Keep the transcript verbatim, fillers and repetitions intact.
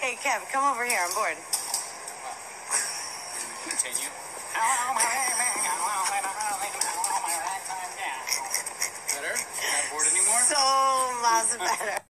Hey, Kev, come over here. I'm bored. Continue. Better? Not bored anymore? So much better.